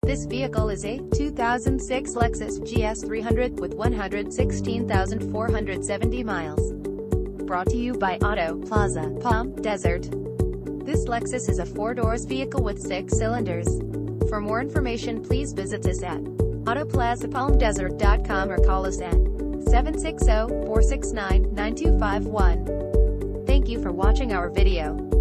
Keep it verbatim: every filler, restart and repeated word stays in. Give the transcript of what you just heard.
This vehicle is a two thousand six Lexus G S three hundred with one hundred sixteen thousand four hundred seventy miles. Brought to you by Auto Plaza, Palm Desert. This Lexus is a four-doors vehicle with six cylinders. For more information, please visit us at auto plaza palm desert dot com or call us at seven six zero, four six nine, nine two five one. Thank you for watching our video.